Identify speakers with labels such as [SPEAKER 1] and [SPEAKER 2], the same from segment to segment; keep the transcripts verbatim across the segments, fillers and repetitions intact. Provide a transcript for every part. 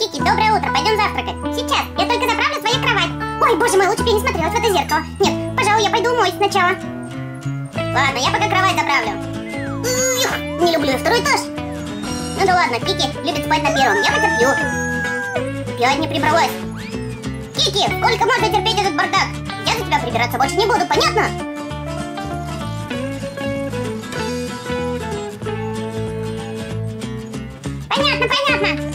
[SPEAKER 1] Кики, доброе утро, пойдем завтракать. Сейчас, я только заправлю свою кровать. Ой, боже мой, лучше бы я не смотрелась в это зеркало. Нет, пожалуй, я пойду умоюсь сначала. Ладно, я пока кровать заправлю. Ух, не люблю второй этаж. Ну да ладно, Кики любит спать на первом, я потерплю. Опять не прибралась. Кики, сколько можно терпеть этот бардак? Я за тебя прибираться больше не буду, понятно? Понятно, понятно.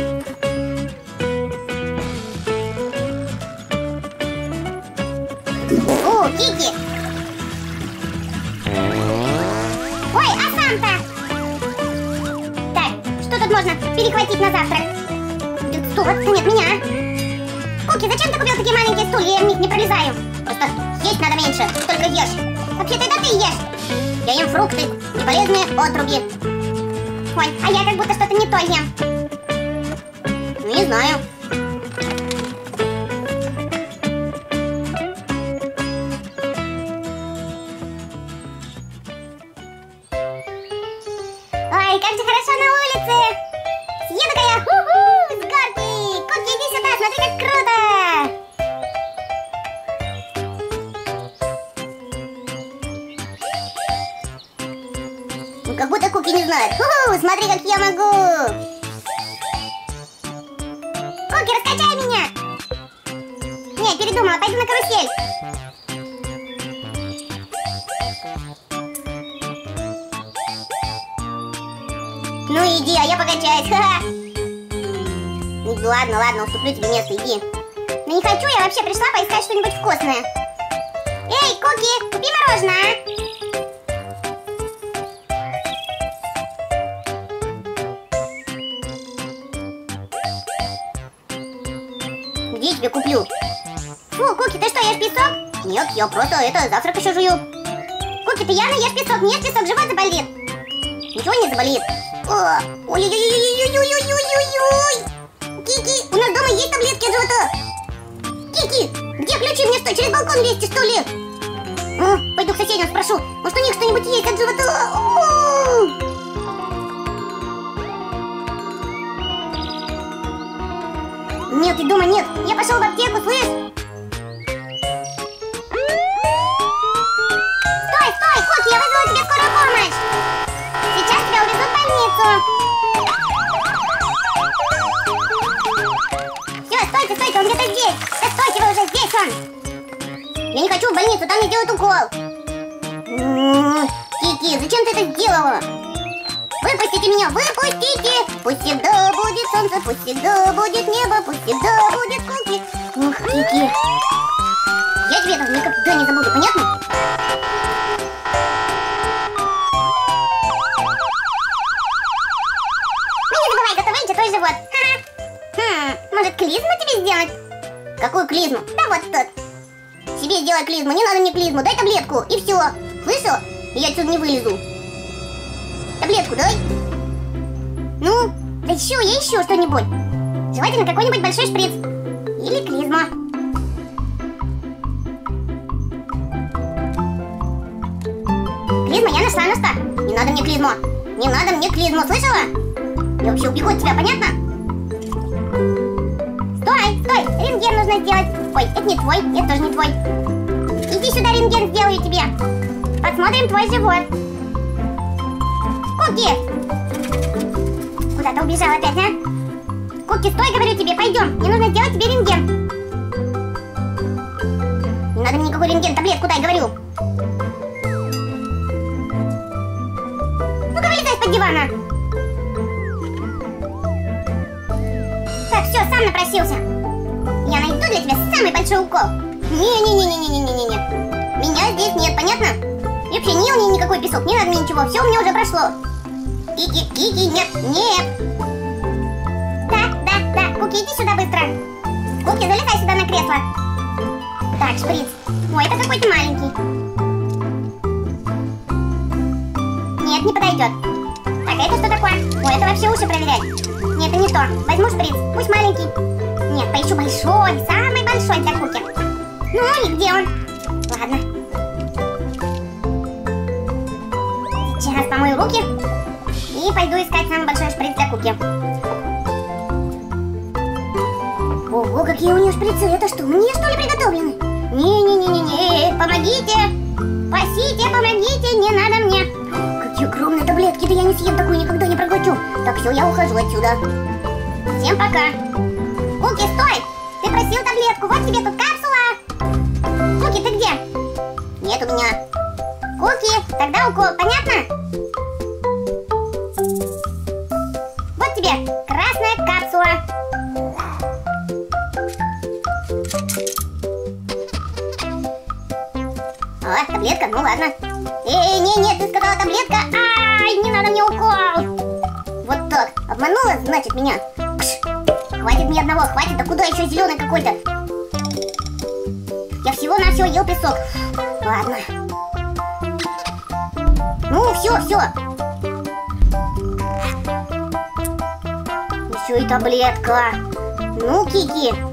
[SPEAKER 1] О, Кики. Ой, а сам-то? Так, что тут можно перехватить на завтрак? Стул, это нет меня. Куки, зачем ты купил такие маленькие стулья? Я в них не пролезаю. Просто есть надо меньше, только ешь. Вообще-то это ты ешь. Я ем фрукты и полезные отруби. Ой, а я как будто что-то не то ем. Ну, не знаю. Ой, как же хорошо на улице. Съеду-ка я, ху-ху, с горки. Куки, иди сюда, смотри, как круто. Ну, как будто Куки не знает. Ху-ху, смотри, как я могу. Куки, раскачай меня. Не, передумала, пойду на карусель. Ну иди, а я покачаюсь. Ха-ха. Ну, ладно, ладно, уступлю тебе место, иди. Но не хочу, я вообще пришла поискать что-нибудь вкусное. Эй, Куки, купи мороженое. Где я тебе куплю? Фу, Куки, ты что, ешь песок? Нет, я просто это, завтрак еще жую. Куки, ты явно ешь песок, не ешь песок, живот заболит. Ничего не заболит. Ой-ой-ой-ой-ой-ой-ой-ой-ой. Кики, у нас дома есть таблетки от живота. Кики, где ключи? Мне что, через балкон лезть, что ли? О, пойду к соседям спрошу, может у них что-нибудь есть от живота. О! Нет, и дома нет. Я пошел в аптеку, слышь? Стой, стой, Куки, я вызвала тебе скорую помощь. Сейчас тебя увезут в больницу. Все, стойте, стойте, он где-то здесь. Да стойте, вы уже здесь, он. Я не хочу в больницу, там мне делают укол. Кики, зачем ты это сделала? Выпустите меня, выпустите! Пусть всегда будет солнце, пусть всегда будет небо, пусть всегда будет Куки. Ух, Кики. Я тебе этого никогда не забуду, понятно? Ну не забывай, это вынчит твой живот. Хм, может клизму тебе сделать? Какую клизму? Да вот тут. Себе сделай клизму, не надо мне клизму, дай таблетку, и все. Слышал? Я отсюда не вылезу. Таблетку дай. Ну, да еще, я ищу что-нибудь. Желательно какой-нибудь большой шприц. Или клизма. Клизма я нашла, Наста. Не надо мне клизму. Не надо мне клизму, слышала? Я вообще убегу от тебя, понятно? Стой, стой, рентген нужно сделать. Ой, это не твой, это тоже не твой. Иди сюда, рентген сделаю тебе. Посмотрим твой живот. Куки! Куда ты убежал опять, а? Куки, стой, говорю тебе, пойдем. Мне нужно сделать тебе рентген. Не надо мне никакой рентген, таблетку дай, говорю. Ну-ка, вылезай из-под дивана. Так, все, сам напросился. Я найду для тебя самый большой укол. Не-не-не-не-не-не-не-не. Меня здесь нет, понятно? Я вообще не ел ни никакой песок, не надо мне ничего, все у меня уже прошло. Кики, Кики, нет, нет. Да, да, да, Куки, иди сюда быстро. Куки, залезай сюда на кресло. Так, шприц. Ой, это какой-то маленький. Нет, не подойдет. Так, а это что такое? Ой, это вообще уши проверять. Нет, это не то. Возьму шприц, пусть маленький. Нет, поищу большой, самый большой для Куки. Ну, и где он? Ладно. Сейчас помою руки и пойду искать самый большой шприц для Куки. какие у нее шприцы? Это что, мне что ли приготовлены? Не-не-не-не-не, помогите! Спасите, помогите, не надо мне! Какие огромные таблетки, да я не съем такую, никогда не проглочу. Так, все, я ухожу отсюда. Всем пока. Куки, стой! Ты просил таблетку, вот тебе тут капсула. Куки, ты где? Нет у меня. Куки, тогда укол, понятно? Вот тебе красная капсула. О, таблетка, ну ладно. Эй, не, нет, ты сказала таблетка. Ай, не надо мне укол. Вот так, обманула, значит, меня. Кш. Хватит мне одного, хватит, да куда еще зеленый какой-то? Я всего-навсего ел песок. Ладно. Ну, все, все. Еще и таблетка. Ну, Кики.